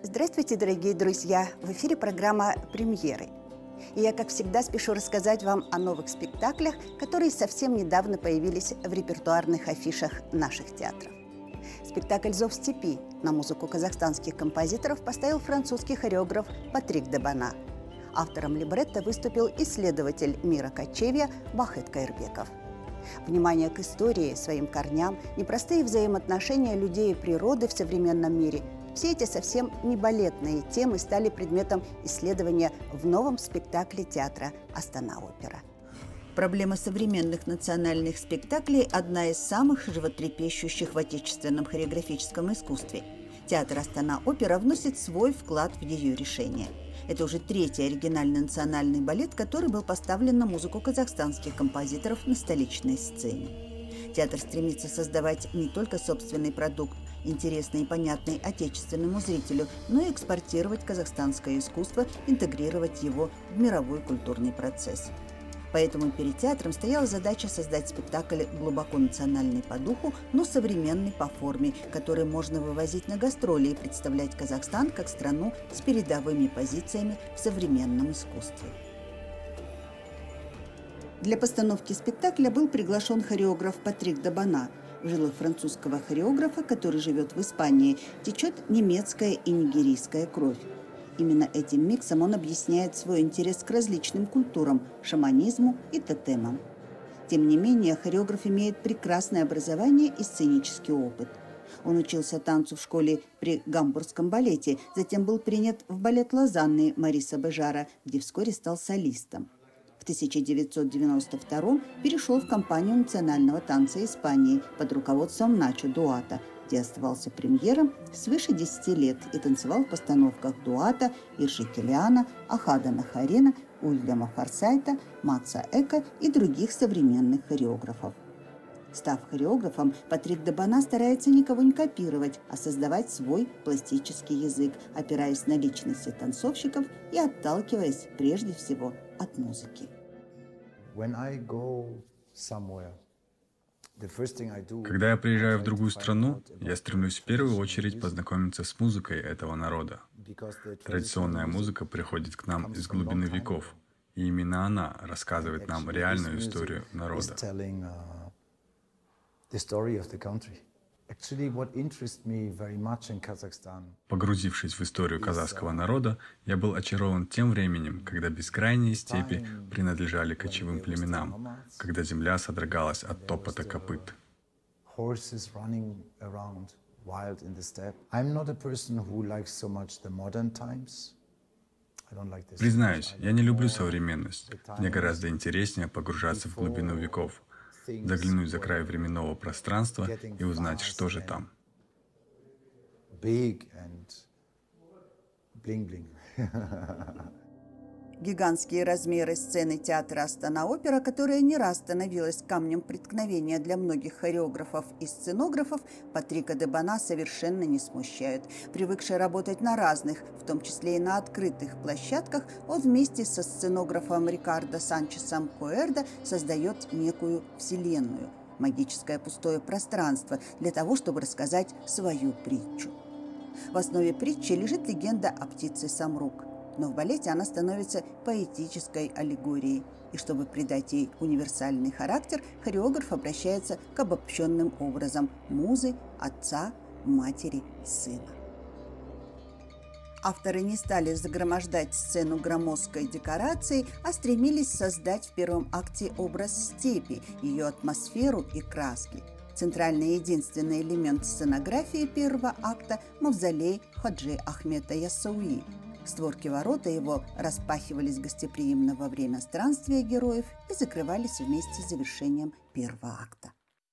Здравствуйте, дорогие друзья! В эфире программа «Премьеры». И я, как всегда, спешу рассказать вам о новых спектаклях, которые совсем недавно появились в репертуарных афишах наших театров. Спектакль «Зов степи» на музыку казахстанских композиторов поставил французский хореограф Патрик де Бана. Автором либретто выступил исследователь мира кочевья Бахыт Кайырбеков. Внимание к истории, своим корням, непростые взаимоотношения людей и природы в современном мире – все эти совсем не балетные темы стали предметом исследования в новом спектакле театра «Астана-опера». Проблема современных национальных спектаклей – одна из самых животрепещущих в отечественном хореографическом искусстве. Театр «Астана-опера» вносит свой вклад в ее решение. Это уже третий оригинальный национальный балет, который был поставлен на музыку казахстанских композиторов на столичной сцене. Театр стремится создавать не только собственный продукт, интересный и понятный отечественному зрителю, но и экспортировать казахстанское искусство, интегрировать его в мировой культурный процесс. Поэтому перед театром стояла задача создать спектакль глубоко национальный по духу, но современный по форме, который можно вывозить на гастроли и представлять Казахстан как страну с передовыми позициями в современном искусстве. Для постановки спектакля был приглашен хореограф Патрик де Бана. В жилах французского хореографа, который живет в Испании, течет немецкая и нигерийская кровь. Именно этим миксом он объясняет свой интерес к различным культурам, шаманизму и тотемам. Тем не менее, хореограф имеет прекрасное образование и сценический опыт. Он учился танцу в школе при Гамбургском балете, затем был принят в балет Лозанны Мариса Бежара, где вскоре стал солистом. В 1992 перешел в компанию национального танца Испании под руководством Начо Дуата, где оставался премьером свыше 10 лет и танцевал в постановках Дуата, Иржи Келиана, Ахада Нахарена, Уильяма Форсайта, Матса Эка и других современных хореографов. Став хореографом, Патрик де Бана старается никого не копировать, а создавать свой пластический язык, опираясь на личности танцовщиков и отталкиваясь прежде всего от музыки. Когда я приезжаю в другую страну, я стремлюсь в первую очередь познакомиться с музыкой этого народа. Традиционная музыка приходит к нам из глубины веков, и именно она рассказывает нам реальную историю народа. Погрузившись в историю казахского народа, я был очарован тем временем, когда бескрайние степи принадлежали кочевым племенам, когда земля содрогалась от топота копыт. Признаюсь, я не люблю современность. Мне гораздо интереснее погружаться в глубину веков, заглянуть за край временного пространства и узнать, что же там. Гигантские размеры сцены театра «Астана-опера», которая не раз становилась камнем преткновения для многих хореографов и сценографов, Патрика де Бана совершенно не смущают. Привыкший работать на разных, в том числе и на открытых площадках, он вместе со сценографом Рикардо Санчесом Куэрдо создает некую вселенную, магическое пустое пространство, для того, чтобы рассказать свою притчу. В основе притчи лежит легенда о птице Самрук. Но в балете она становится поэтической аллегорией. И чтобы придать ей универсальный характер, хореограф обращается к обобщенным образам музы, отца, матери, сына. Авторы не стали загромождать сцену громоздкой декорацией, а стремились создать в первом акте образ степи, ее атмосферу и краски. Центральный и единственный элемент сценографии первого акта – мавзолей Ходжи Ахмета Яссауи. Створки ворота его распахивались гостеприимно во время странствия героев и закрывались вместе с завершением первого акта.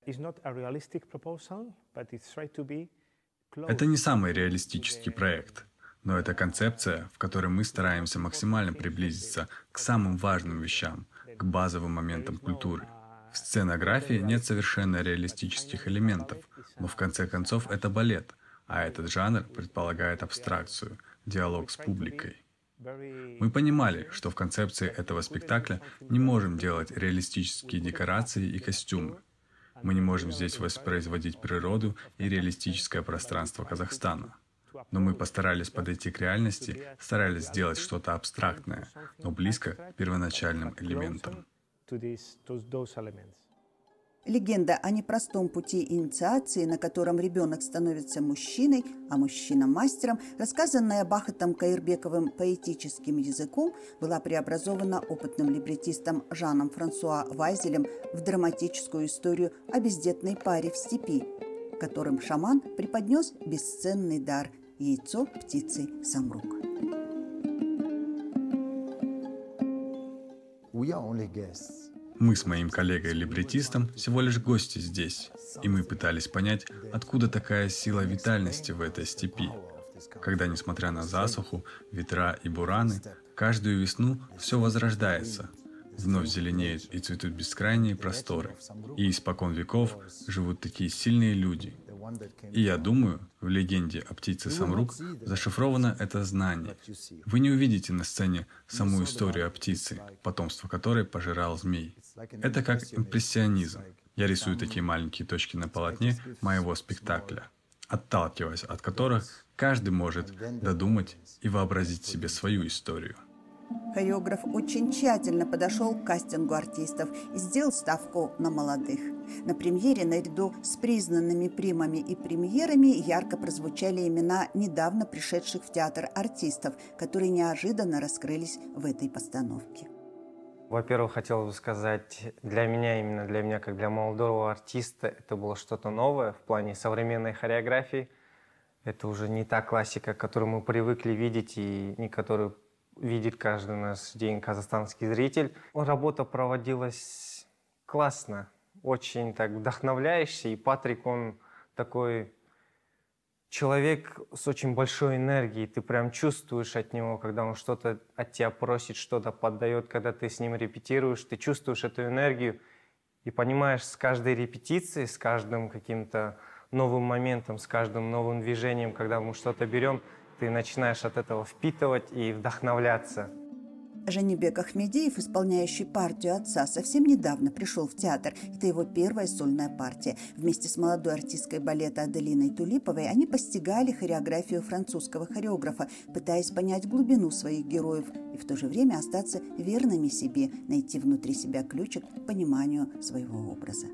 Это не самый реалистический проект, но это концепция, в которой мы стараемся максимально приблизиться к самым важным вещам, к базовым моментам культуры. В сценографии нет совершенно реалистических элементов, но в конце концов это балет, а этот жанр предполагает абстракцию, диалог с публикой. Мы понимали, что в концепции этого спектакля не можем делать реалистические декорации и костюмы. Мы не можем здесь воспроизводить природу и реалистическое пространство Казахстана. Но мы постарались подойти к реальности, старались сделать что-то абстрактное, но близко к первоначальным элементам. Легенда о непростом пути инициации, на котором ребенок становится мужчиной, а мужчина мастером, рассказанная Бахытом Каирбековым поэтическим языком, была преобразована опытным либретистом Жаном Франсуа Вайзелем в драматическую историю о бездетной паре в степи, которым шаман преподнес бесценный дар – яйцо птицы Самрук. Мы с моим коллегой-либретистом всего лишь гости здесь, и мы пытались понять, откуда такая сила витальности в этой степи. Когда, несмотря на засуху, ветра и бураны, каждую весну все возрождается, вновь зеленеют и цветут бескрайние просторы, и испокон веков живут такие сильные люди. И я думаю, в легенде о птице Самрук зашифровано это знание. Вы не увидите на сцене саму историю о птице, потомство которой пожирал змей. Это как импрессионизм. Я рисую такие маленькие точки на полотне моего спектакля, отталкиваясь от которых каждый может додумать и вообразить себе свою историю. Хореограф очень тщательно подошел к кастингу артистов и сделал ставку на молодых. На премьере наряду с признанными примами и премьерами ярко прозвучали имена недавно пришедших в театр артистов, которые неожиданно раскрылись в этой постановке. Во-первых, хотел бы сказать, именно для меня, как для молодого артиста, это было что-то новое в плане современной хореографии. Это уже не та классика, которую мы привыкли видеть и не которую видит каждый наш день казахстанский зритель. Работа проводилась классно, очень так вдохновляюще. И Патрик, он такой человек с очень большой энергией. Ты прям чувствуешь от него, когда он что-то от тебя просит, что-то поддает, когда ты с ним репетируешь, ты чувствуешь эту энергию и понимаешь с каждой репетицией, с каждым каким-то новым моментом, с каждым новым движением, когда мы что-то берем, ты начинаешь от этого впитывать и вдохновляться. Жанибек Ахмедеев, исполняющий партию отца, совсем недавно пришел в театр. Это его первая сольная партия. Вместе с молодой артисткой балета Аделиной Тулиповой они постигали хореографию французского хореографа, пытаясь понять глубину своих героев и в то же время остаться верными себе, найти внутри себя ключик к пониманию своего образа.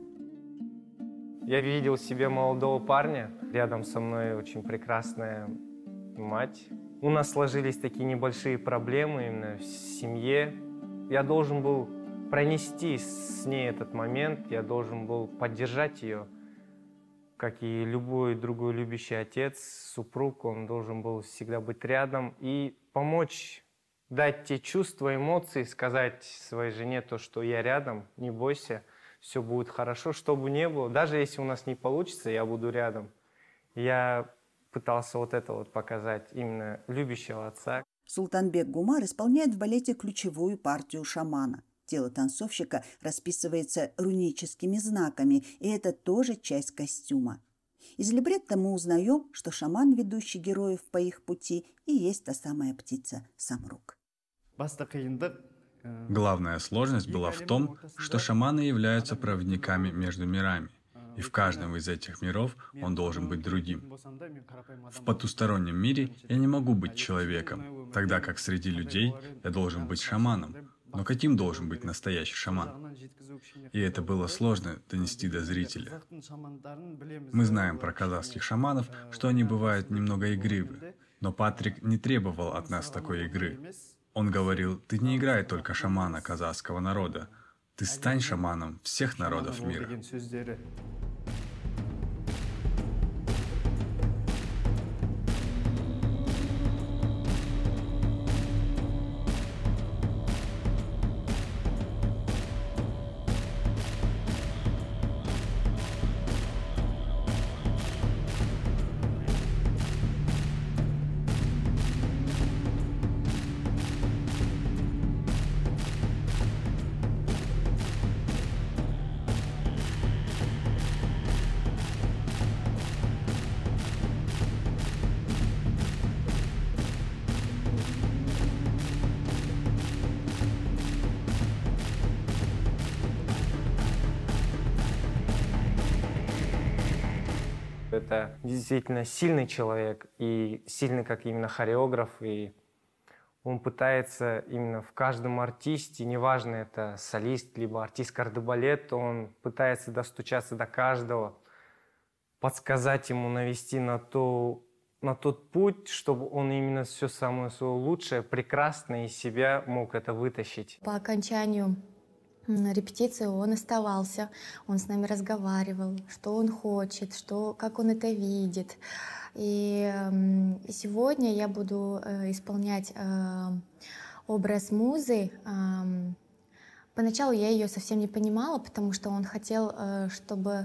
Я видел себе молодого парня. Рядом со мной очень прекрасная мать. У нас сложились такие небольшие проблемы именно в семье. Я должен был пронести с ней этот момент, я должен был поддержать ее, как и любой другой любящий отец, супруг, он должен был всегда быть рядом и помочь, дать те чувства, эмоции, сказать своей жене то, что я рядом, не бойся, все будет хорошо, что бы ни было. Даже если у нас не получится, я буду рядом. Я пытался вот это вот показать, именно любящего отца. Султанбек Гумар исполняет в балете ключевую партию шамана. Тело танцовщика расписывается руническими знаками, и это тоже часть костюма. Из либретто мы узнаем, что шаман, ведущий героев по их пути, и есть та самая птица Самрук. Главная сложность была в том, что шаманы являются проводниками между мирами. И в каждом из этих миров он должен быть другим. В потустороннем мире я не могу быть человеком, тогда как среди людей я должен быть шаманом. Но каким должен быть настоящий шаман? И это было сложно донести до зрителя. Мы знаем про казахских шаманов, что они бывают немного игривы. Но Патрик не требовал от нас такой игры. Он говорил: ты не играй только шамана казахского народа, ты стань шаманом всех народов мира. Это действительно сильный человек, и сильный как именно хореограф, и он пытается именно в каждом артисте, неважно, это солист, либо артист кардебалета, он пытается достучаться до каждого, подсказать ему, навести на тот путь, чтобы он именно все самое свое лучшее, прекрасное из себя мог это вытащить. По окончанию репетиции он оставался, он с нами разговаривал, что он хочет, как он это видит. И сегодня я буду исполнять образ Музы. Поначалу я ее совсем не понимала, потому что он хотел, чтобы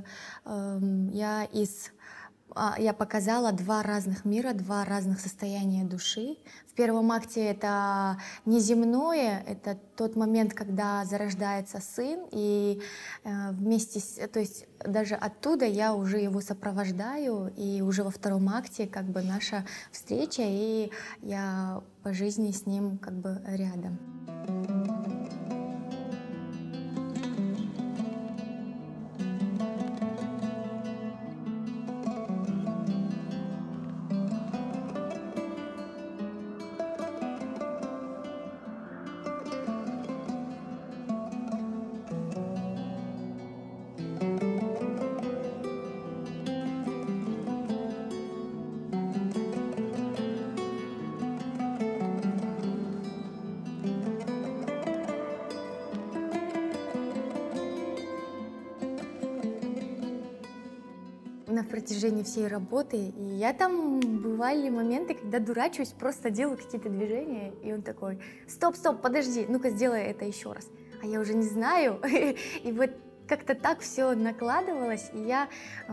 я показала два разных мира, два разных состояния души. В первом акте это неземное, это тот момент, когда зарождается сын, и то есть даже оттуда я уже его сопровождаю, и уже во втором акте как бы наша встреча, и я по жизни с ним как бы рядом. На протяжении всей работы, и я там бывали моменты, когда дурачусь, просто делаю какие-то движения, и он такой: стоп, подожди, ну-ка сделай это еще раз. А я уже не знаю, и вот как-то так все накладывалось, и я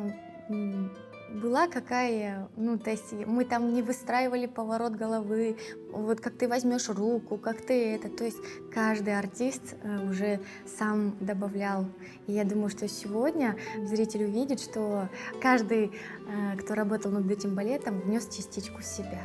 была какая, то есть мы там не выстраивали поворот головы, вот как ты возьмешь руку, как ты это, то есть каждый артист уже сам добавлял. И я думаю, что сегодня зритель увидит, что каждый, кто работал над этим балетом, внес частичку себя.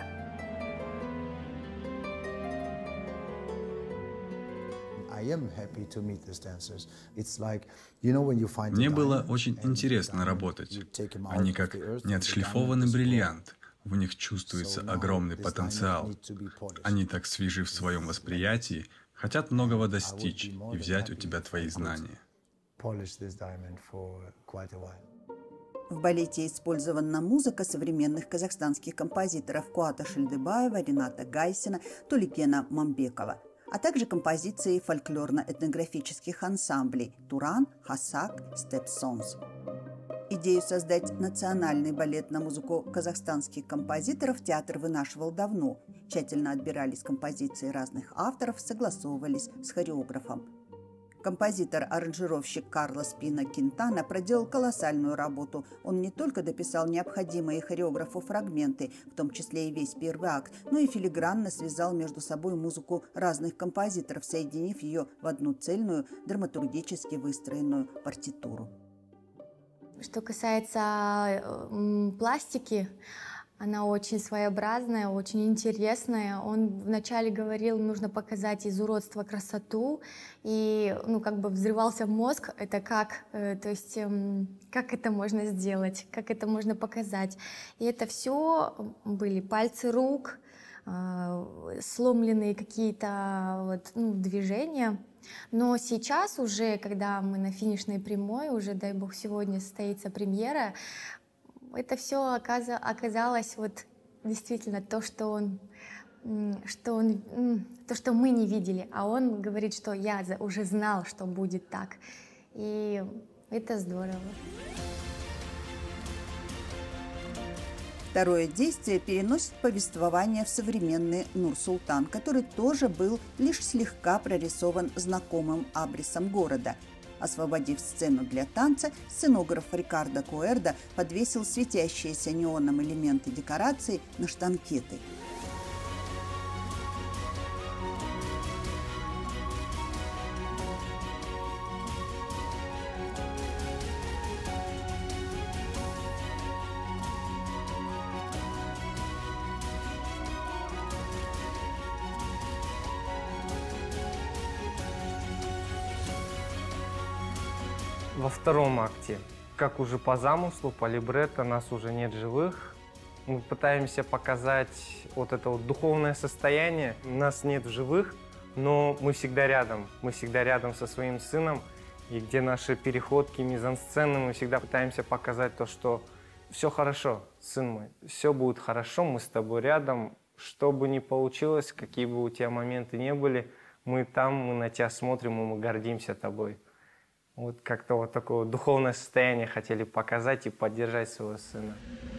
Мне было очень интересно работать. Они как неотшлифованный бриллиант. В них чувствуется огромный потенциал. Они так свежи в своем восприятии, хотят многого достичь и взять у тебя твои знания. В балете использована музыка современных казахстанских композиторов Куата Шильдыбаева, Рената Гайсина, Туликена Мамбекова, а также композиции фольклорно-этнографических ансамблей «Туран», «Хасак», «Степ Сонс». Идею создать национальный балет на музыку казахстанских композиторов театр вынашивал давно. Тщательно отбирались композиции разных авторов, согласовывались с хореографом. Композитор-аранжировщик Карлос Пино Кинтана проделал колоссальную работу. Он не только дописал необходимые хореографу фрагменты, в том числе и весь первый акт, но и филигранно связал между собой музыку разных композиторов, соединив ее в одну цельную, драматургически выстроенную партитуру. Что касается пластики, она очень своеобразная, очень интересная. Он вначале говорил, нужно показать из уродства красоту, и как бы взрывался мозг, это как, то есть как это можно сделать, как это можно показать. И это все были пальцы рук, сломленные какие-то движения. Но сейчас уже, когда мы на финишной прямой, уже, дай бог, сегодня состоится премьера, это все оказалось действительно то, что мы не видели, а он говорит, что я уже знал, что будет так, и это здорово. Второе действие переносит повествование в современный Нур-Султан, который тоже был лишь слегка прорисован знакомым абрисом города. Освободив сцену для танца, сценограф Рикардо Куэрдо подвесил светящиеся неоном элементы декорации на штанкеты. Во втором акте как уже по замыслу, по либретто, нас уже нет живых. Мы пытаемся показать вот это вот духовное состояние. Нас нет в живых, но мы всегда рядом. Мы всегда рядом со своим сыном. И где наши переходки, мизансцены, мы всегда пытаемся показать то, что все хорошо, сын мой, все будет хорошо, мы с тобой рядом. Что бы ни получилось, какие бы у тебя моменты не были, мы там, мы на тебя смотрим, и мы гордимся тобой. Вот как-то вот такое духовное состояние хотели показать и поддержать своего сына.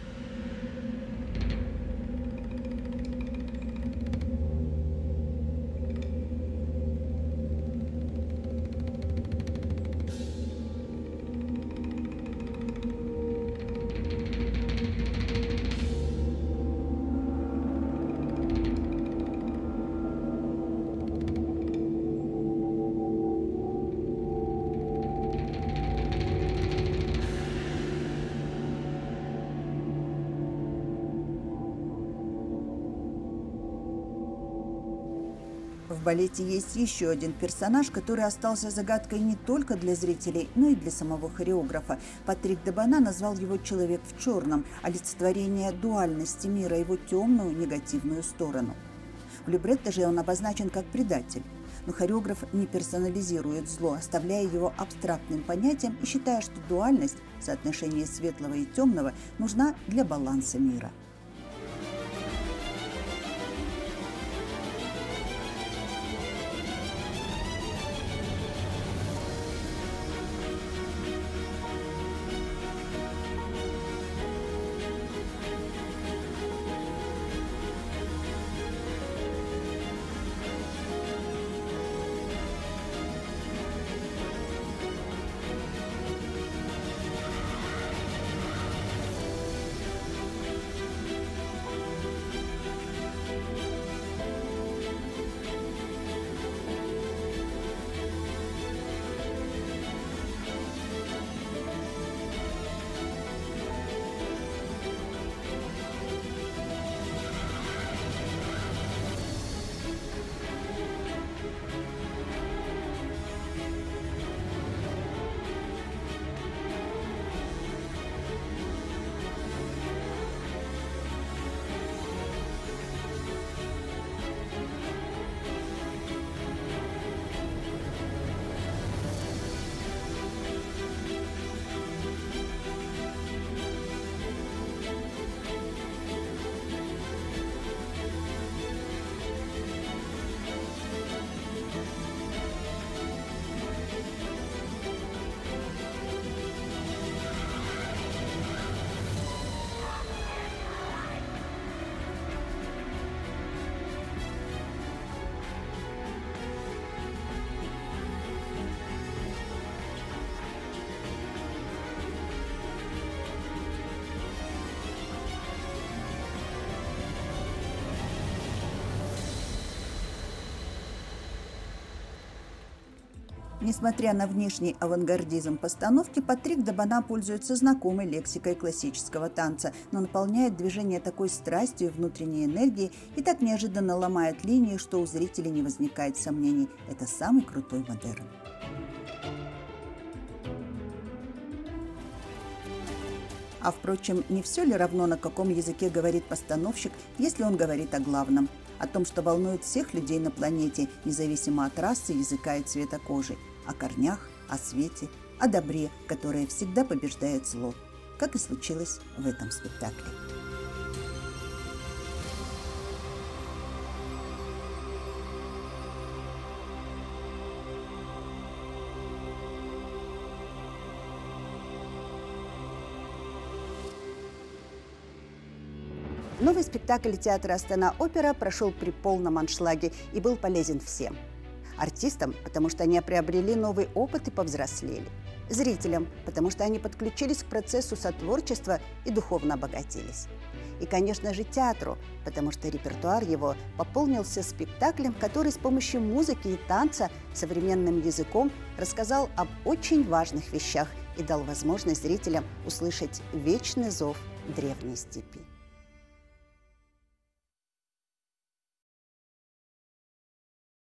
В балете есть еще один персонаж, который остался загадкой не только для зрителей, но и для самого хореографа. Патрик Дебана назвал его «человек в черном», олицетворение дуальности мира, его темную негативную сторону. В либретто же он обозначен как предатель. Но хореограф не персонализирует зло, оставляя его абстрактным понятием и считая, что дуальность, соотношение светлого и темного, нужна для баланса мира. Несмотря на внешний авангардизм постановки, Патрик Дебана пользуется знакомой лексикой классического танца, но наполняет движение такой страстью и внутренней энергией и так неожиданно ломает линии, что у зрителей не возникает сомнений. Это самый крутой модерн. А впрочем, не все ли равно, на каком языке говорит постановщик, если он говорит о главном? О том, что волнует всех людей на планете, независимо от расы, языка и цвета кожи. О корнях, о свете, о добре, которое всегда побеждает зло. Как и случилось в этом спектакле. Новый спектакль театра «Астана-Опера» прошел при полном аншлаге и был полезен всем. Артистам, потому что они приобрели новый опыт и повзрослели. Зрителям, потому что они подключились к процессу сотворчества и духовно обогатились. И, конечно же, театру, потому что репертуар его пополнился спектаклем, который с помощью музыки и танца современным языком рассказал об очень важных вещах и дал возможность зрителям услышать вечный зов древней степи.